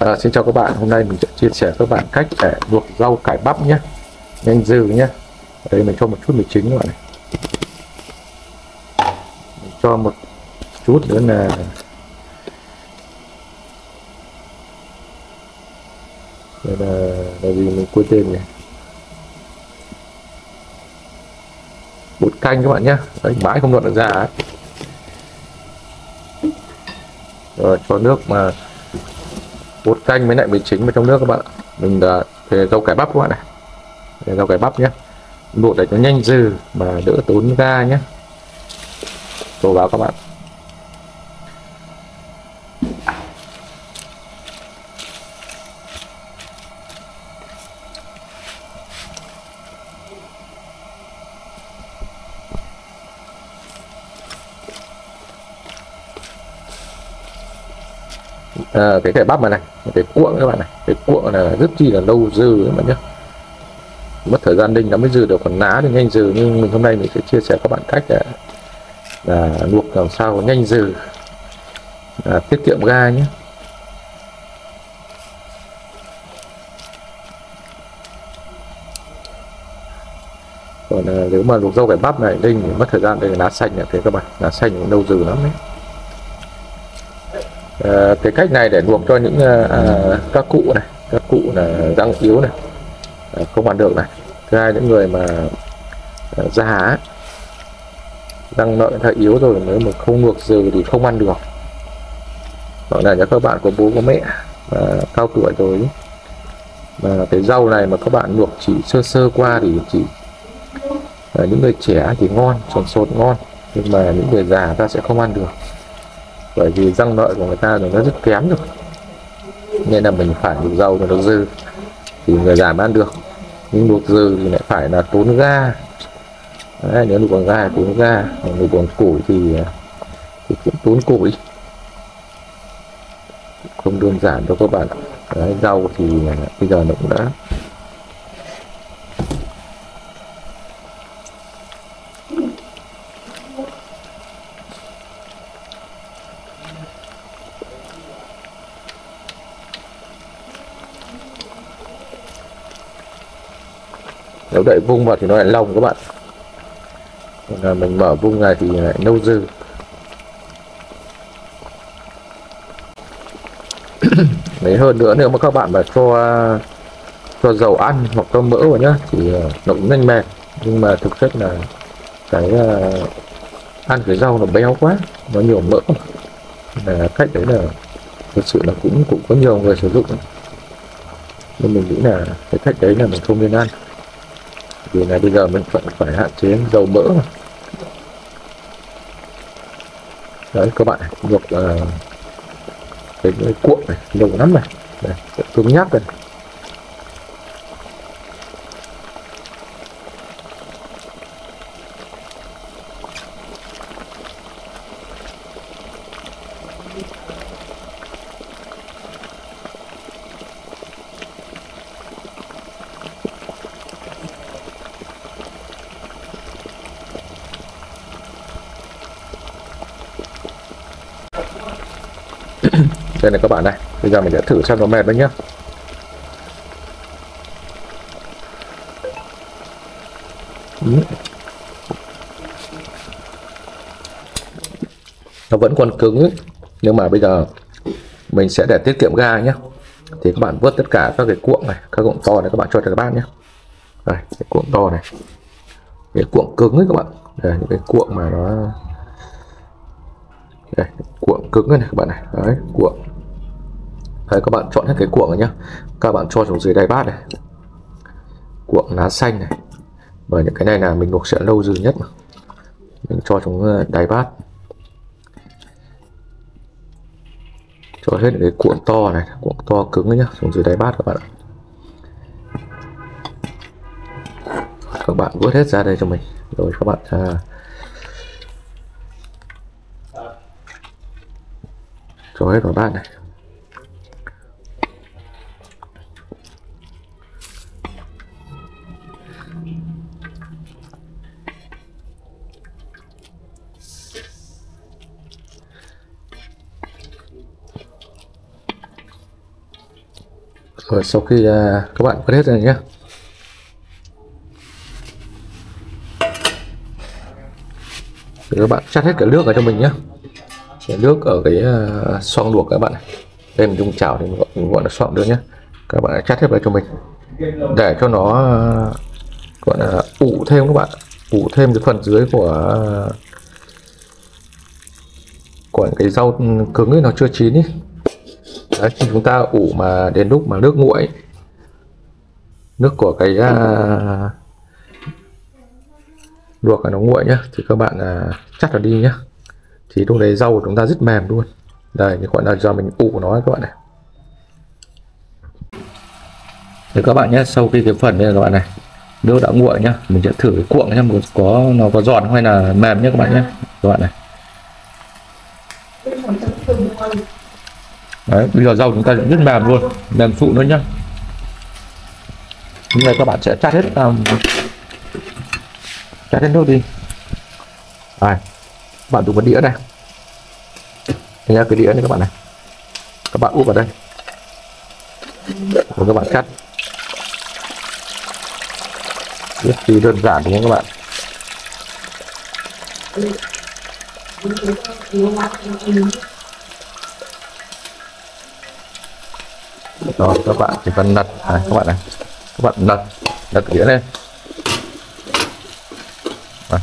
Xin chào các bạn, hôm nay mình sẽ chia sẻ các bạn cách để luộc rau cải bắp nhé, nhanh dừ nhé. Ở đây mình cho một chút mì chính các bạn này, mình cho một chút nữa là gì mình quên tên này, bột canh các bạn nhé. Đấy, mãi không luộc được ra ấy. Rồi cho nước mà bột canh với lại mì chính vào trong nước các bạn. Mình về rau cải bắp các bạn này, về rau cải bắp nhé, luộc để cho nhanh dừ mà đỡ tốn ga nhé. Đổ vào các bạn. Cái cải bắp này, cái cuộn các bạn này, cái cuộn là rất chi là lâu dừ các bạn nhé, mất thời gian ninh nó mới dừ được, còn ná thì nhanh dừ. Nhưng mình hôm nay mình sẽ chia sẻ các bạn cách là luộc làm sao nhanh dừ, tiết kiệm ga nhé. Còn nếu mà luộc rau cải bắp này ninh thì mất thời gian. Đây là lá xanh này, thế các bạn, lá xanh lâu dừ lắm đấy. Cái cách này để luộc cho những các cụ này, các cụ là răng yếu này, không ăn được này. Thứ hai, những người mà già ấy, răng lợi đã yếu rồi, nếu mà không luộc dừ thì không ăn được. Hoặc là các bạn có bố có mẹ cao tuổi rồi, mà cái rau này mà các bạn luộc chỉ sơ sơ qua thì chỉ những người trẻ thì ngon, sồn sột ngon, nhưng mà những người già ta sẽ không ăn được, bởi vì răng lợi của người ta thì nó rất kém rồi, nên là mình phải luộc rau cho nó dư thì người già mới ăn được. Nhưng luộc dư thì lại phải là tốn ga. Đấy, nếu luộc bằng ga tốn ga, luộc bằng củi thì cũng tốn củi, không đơn giản đâu các bạn. Đấy, rau thì bây giờ nó cũng đã nếu đậy vung vào thì nó lại lỏng các bạn. Còn là mình mở vung này thì lại nâu dư. Mấy hơn nữa, nếu mà các bạn mà cho dầu ăn hoặc cho mỡ vào nhá thì nó cũng nhanh mềm, nhưng mà thực chất là cái ăn cái rau nó béo quá, nó nhiều mỡ, là cách đấy là thực sự là cũng có nhiều người sử dụng, nên mình nghĩ là cái cách đấy là mình không nên ăn, vì là bây giờ mình phải hạn chế dầu mỡ mà. Đấy các bạn, luộc cái cuộn này lâu lắm này, đây, cứng nhắc này. Đây này các bạn này, bây giờ mình sẽ thử xem nó mềm đấy nhá. Nó vẫn còn cứng ấy. Nhưng mà bây giờ mình sẽ để tiết kiệm ga nhé, thì các bạn vớt tất cả các cái cuộn này, các cuộn to này các bạn cho các bạn nhé. Đây, cái cuộn to này, cái cuộn cứng ấy các bạn. Đây, những cái cuộn mà nó đây, cuộn cứng này các bạn này. Đấy, cuộn. Đấy, các bạn chọn hết cái cuộn rồi nhá, các bạn cho xuống dưới đáy bát này, cuộn lá xanh này, bởi những cái này là mình luộc sẽ lâu dư nhất mà. Mình cho xuống đáy bát, cho hết cái cuộn to này, cuộn to cứng đấy nhá, xuống dưới đáy bát các bạn ạ. Các bạn vớt hết ra đây cho mình, rồi các bạn cho hết vào bát này. Rồi sau khi các bạn quét hết rồi nhé, thì các bạn chắt hết cả nước ở cho mình nhé. Cái nước ở cái xoong luộc các bạn này, đây mình dùng chảo thì mình gọi là xoong được nhé. Các bạn chắt hết vào cho mình để cho nó gọi là ủ thêm các bạn, ủ thêm cái phần dưới của cái rau cứng ấy nó chưa chín ý. Đấy, khi chúng ta ủ mà đến lúc mà nước nguội, nước của cái luộc nó nguội nhá, thì các bạn chắt nó đi nhá, thì lúc đấy rau của chúng ta rất mềm luôn. Đây như gọi là giờ mình ủ nó các bạn này. Thì các bạn nhé, sau khi cái phần này các bạn này nước đã nguội nhá, mình sẽ thử cái cuộn nhá, nó có giòn hay là mềm nhé các bạn nhé. Các bạn này. Đấy, bây giờ rau chúng ta rất mềm luôn, mềm sụn luôn nhá. Như này các bạn sẽ chát hết nước đi. Rồi, bạn dùng cái đĩa này, nhá, cái đĩa này các bạn này, các bạn úp vào đây, rồi các bạn cắt rất chi đơn giản đúng không các bạn. Rồi các bạn chỉ cần lật này, các bạn này, các bạn lật cái đĩa lên. Rồi.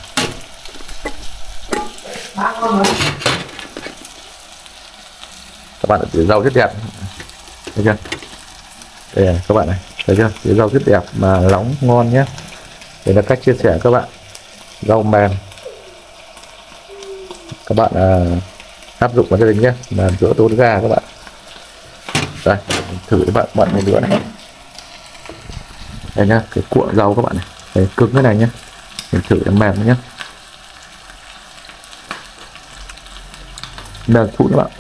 Các bạn tỉa rau rất đẹp, thấy chưa? Đây này các bạn này, thấy chưa? Tỉa rau rất đẹp mà nóng ngon nhé. Đây là cách chia sẻ các bạn, rau mềm các bạn áp dụng vào gia đình nhé, làm đỡ tốn ga các bạn. Đây thử các bạn này nữa này, đây nhá, cái cuộn rau các bạn này, đây, cứng cái này nhé, mình thử cho mềm nhé, mềm sụn các bạn.